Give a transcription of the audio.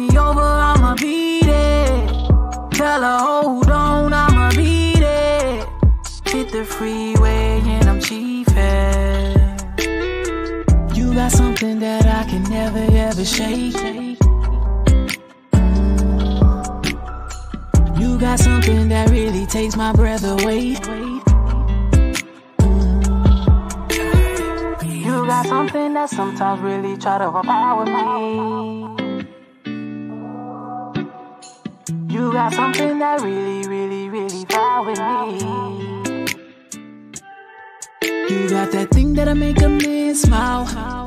me over, I'ma beat it. Tell her, hold on, I'ma beat it. Hit the freeway and I'm chiefin'. You got something that I can never ever shake. You got something that really takes my breath away. You got something that sometimes really try to overpower me. You got something that really, really, really fly with me. You got that thing that'll make a man smile.